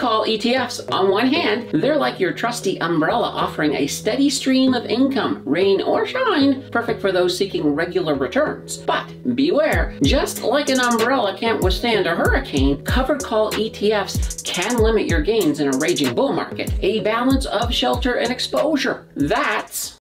call ETFs. On one hand, they're like your trusty umbrella offering a steady stream of income, rain or shine, perfect for those seeking regular returns. But beware, just like an umbrella can't withstand a hurricane, covered call ETFs can limit your gains in a raging bull market. A balance of shelter and exposure. That's